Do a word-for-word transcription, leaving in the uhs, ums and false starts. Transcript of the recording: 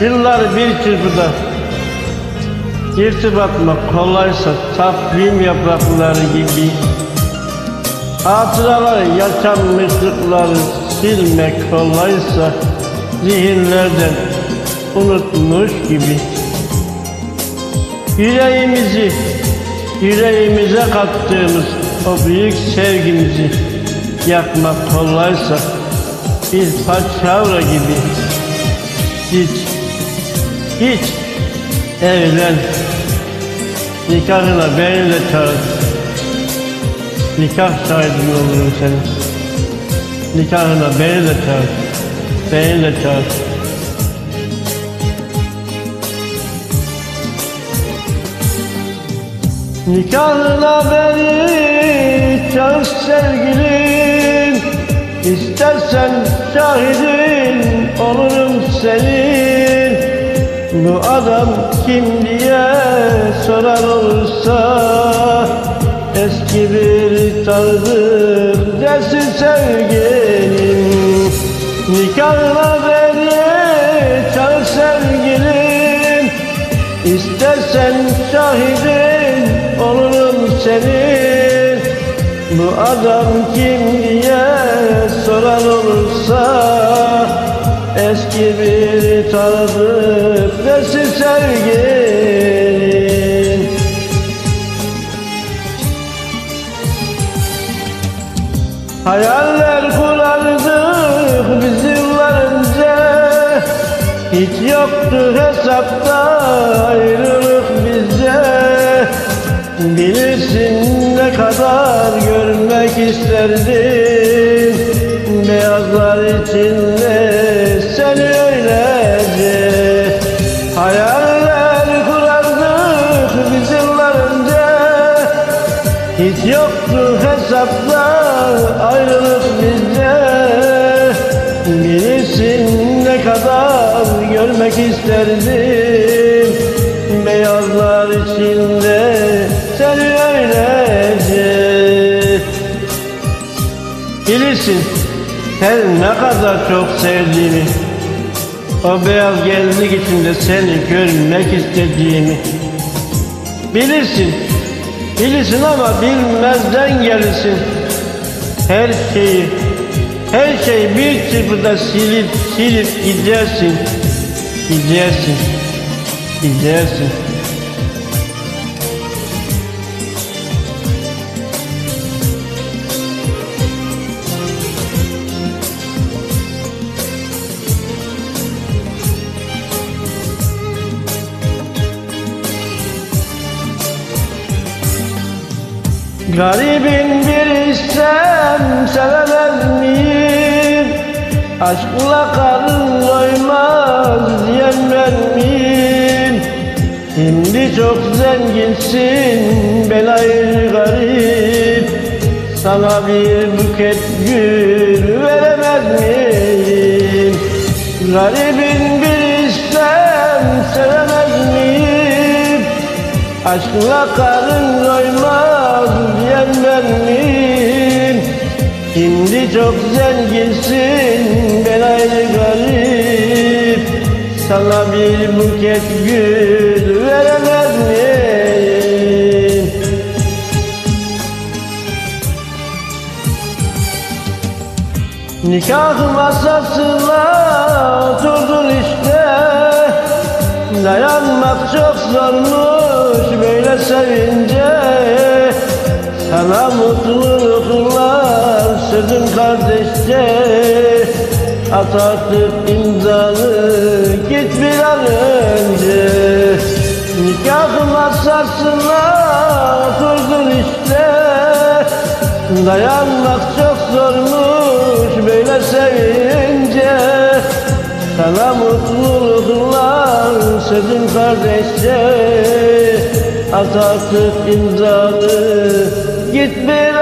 Yıllar bir çırpıda yırtıp atmak kolaysa, takvim yaprakları gibi hatıraları, yaşanmışlıkları silmek kolaysa, zihinlerden unutmuş gibi yüreğimizi, yüreğimize kattığımız o büyük sevgimizi yakmak kolaysa, bir paçavra gibi hiç, hiç evlen, nikahına beni de çağır, nikah şahidin olurum senin, nikahına beni de çağır, beni de çağır. Nikahına beni çağır sevgilim, İstersen şahidin olurum senin. Bu adam kim diye soran olursa, eski bir tanıdır desin sevgilim. Nikahına beni çağır sevgilim, İstersen şahidin olurum senin. Bu adam kim diye soran olursa, eski bir tanıdık desin sevgilim. Hayaller kurardık biz yıllar önce, hiç yoktu hesapta ayrılık bizce. Bilirsin ne kadar görmek isterdim beyazlar içinde seni öylece. Hayaller kurardık biz yıllar önce, hiç yoktu hesapta ayrılık bizde. Bilirsin ne kadar görmek isterdim beyazlar içinde seni öylece. Bilirsin sen ne kadar çok sevdiğimi, o beyaz gelinlik içinde seni görmek istediğimi. Bilirsin, bilirsin ama bilmezden gelirsin. Her şeyi, her şeyi bir çırpıda silip silip gidersin, gidersin, gidersin. Garibin bir istem sevemez miyim? Aşkla karın doymaz diyen ben miyim? Şimdi çok zenginsin belayı garip, sana bir buket gül veremez miyim? Garibin bir istem sevemez miyim? Aşkla karın doymaz diyen ben miyim? Şimdi çok zenginsin belaylı garip, sana bir buket gül veremez miyim? Nikah masasına oturdun işte, dayanmak çok zormuş böyle sevince. Sana mutluluklar sürdüm kardeşçe, at artık imzanı git bir an önce. Nikah masasına oturdun işte, dayanmak çok zormuş böyle sevince. Sana mutluluklar sürdüm kardeşçe, at artık imzanı git bir